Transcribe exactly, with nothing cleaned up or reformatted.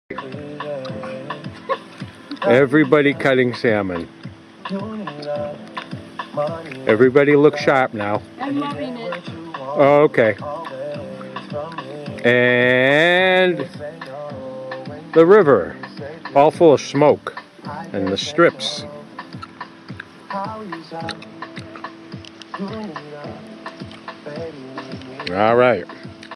Everybody cutting salmon. Everybody look sharp now. I'm loving it. Oh, okay. And the river, all full of smoke, and the strips. All right.